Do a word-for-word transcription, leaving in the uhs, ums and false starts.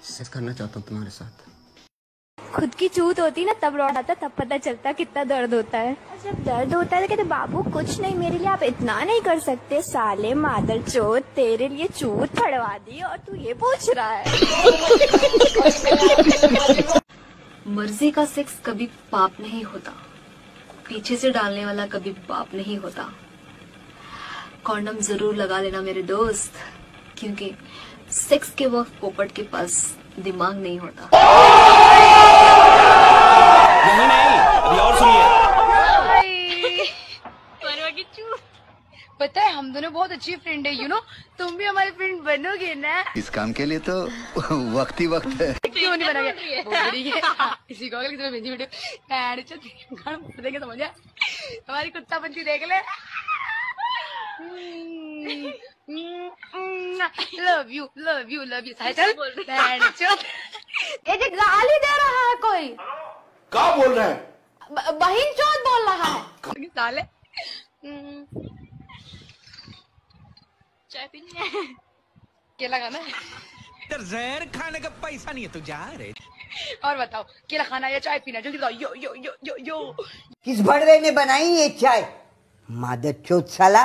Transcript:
Sex करना चाहता हूँ तुम्हारे साथ। खुद की चूत होती ना तब लौट आता, तब पता चलता कितना दर्द होता है। जब दर्द होता है तो कहते बाबू कुछ नहीं, मेरे लिए आप इतना नहीं कर सकते। साले मादर चोत, तेरे लिए चूत फड़वा दी और तू ये पूछ रहा है। मर्जी का सेक्स कभी पाप नहीं होता, पीछे से डालने वाला कभी पाप नहीं होता। कॉन्डम जरूर लगा लेना मेरे दोस्त, क्योंकि सेक्स के वक्त पोपट के पास दिमाग नहीं होता। नहीं नहीं, अभी और सुनिए। पता है हम दोनों बहुत अच्छी फ्रेंड है, यू नो। तुम भी हमारी फ्रेंड बनोगे ना? इस काम के लिए तो वक्त ही वक्त है। क्यों नहीं बनोगे? इसी को अगली समय भेजी वीडियो देंगे, समझ आया? हमारी कुत्ता पंछी देख ले। Love you love you love you. चल ये गाली दे रहा है कोई। क्या बोल रहे हैं? बहिन चौथ बोल रहा है साले। चाय पीनी है? केला खाना है? जहर खाने का पैसा नहीं है तो जा रे। और बताओ, केला खाना या चाय पीना? जल्दी बताओ। यो यो यो यो यो। किस भड़वे ने बनाई ये चाय? मादर चोद साला।